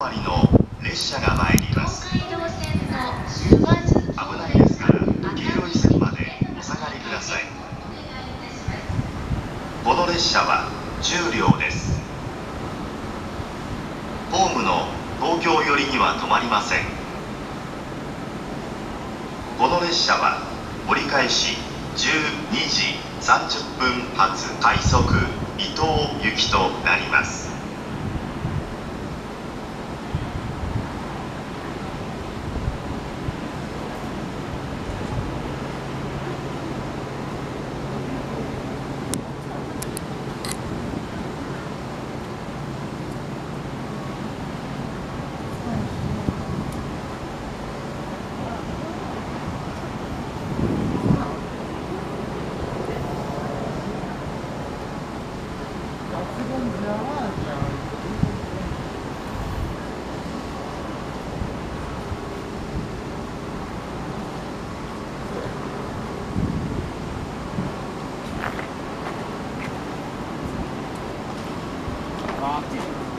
りの列車が参ります。 東海道線の出発危ないですから黄色い線までお下がりください。この列車は10両です。ホームの東京寄りには止まりません。この列車は折り返し12時30分発快速伊東行きとなります。 あ